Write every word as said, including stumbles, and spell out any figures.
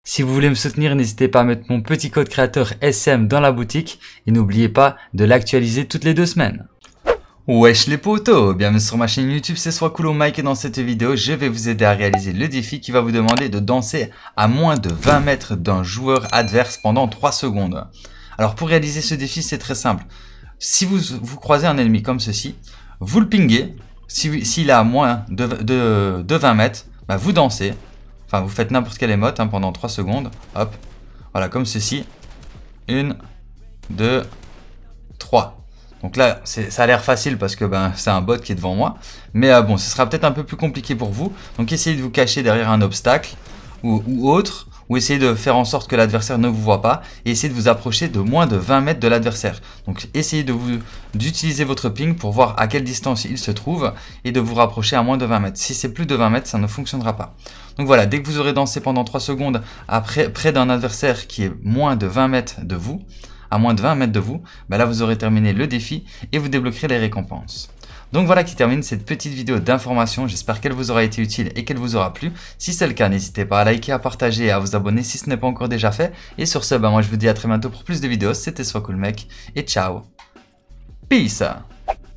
Si vous voulez me soutenir, n'hésitez pas à mettre mon petit code créateur S M dans la boutique et n'oubliez pas de l'actualiser toutes les deux semaines. Wesh les potos, bienvenue sur ma chaîne YouTube, c'est SwagCoolOhMike et dans cette vidéo, je vais vous aider à réaliser le défi qui va vous demander de danser à moins de vingt mètres d'un joueur adverse pendant trois secondes. Alors pour réaliser ce défi, c'est très simple. Si vous, vous croisez un ennemi comme ceci, vous le pinguez, s'il si, est à moins de, de, de vingt mètres, bah vous dansez. Enfin, vous faites n'importe quelle émote hein, pendant trois secondes. Hop. Voilà, comme ceci. Une, deux, trois. Donc là, ça a l'air facile parce que ben, c'est un bot qui est devant moi. Mais euh, bon, ce sera peut-être un peu plus compliqué pour vous. Donc essayez de vous cacher derrière un obstacle ou, ou autre. Ou essayez de faire en sorte que l'adversaire ne vous voit pas. Et essayez de vous approcher de moins de vingt mètres de l'adversaire. Donc essayez de vous d'utiliser votre ping pour voir à quelle distance il se trouve. Et de vous rapprocher à moins de vingt mètres. Si c'est plus de vingt mètres, ça ne fonctionnera pas. Donc voilà, dès que vous aurez dansé pendant trois secondes après, près d'un adversaire qui est moins de vingt mètres de vous, à moins de vingt mètres de vous, bah là vous aurez terminé le défi et vous débloquerez les récompenses. Donc voilà qui termine cette petite vidéo d'information, j'espère qu'elle vous aura été utile et qu'elle vous aura plu. Si c'est le cas, n'hésitez pas à liker, à partager et à vous abonner si ce n'est pas encore déjà fait. Et sur ce, bah moi je vous dis à très bientôt pour plus de vidéos, c'était SwagCoolMike et ciao. Peace.